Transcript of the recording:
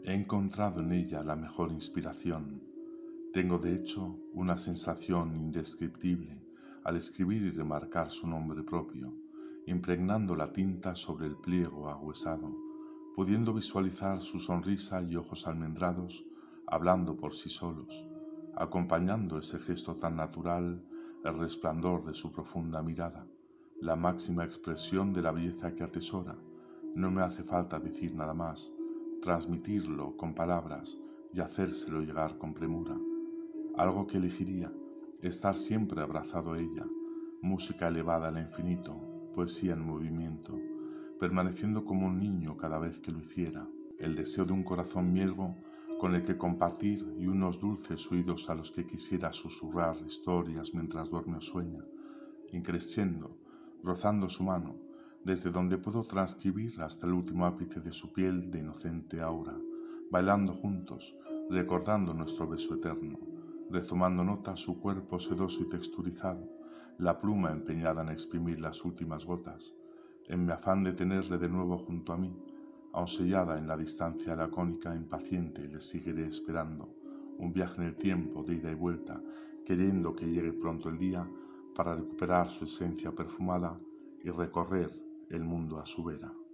He encontrado en ella la mejor inspiración. Tengo de hecho una sensación indescriptible al escribir y remarcar su nombre propio, impregnando la tinta sobre el pliego agüesado, pudiendo visualizar su sonrisa y ojos almendrados hablando por sí solos, acompañando ese gesto tan natural el resplandor de su profunda mirada, la máxima expresión de la belleza que atesora. No me hace falta decir nada más, transmitirlo con palabras y hacérselo llegar con premura. Algo que elegiría, estar siempre abrazado a ella, música elevada al infinito, poesía en movimiento, permaneciendo como un niño cada vez que lo hiciera, el deseo de un corazón mielgo con el que compartir y unos dulces oídos a los que quisiera susurrar historias mientras duerme o sueña, increciendo, rozando su mano, desde donde puedo transcribir hasta el último ápice de su piel de inocente aura, bailando juntos, recordando nuestro beso eterno, retomando nota su cuerpo sedoso y texturizado, la pluma empeñada en exprimir las últimas gotas, en mi afán de tenerle de nuevo junto a mí, aun sellada en la distancia lacónica, impaciente, le seguiré esperando, un viaje en el tiempo de ida y vuelta, queriendo que llegue pronto el día para recuperar su esencia perfumada y recorrer el mundo a su vera.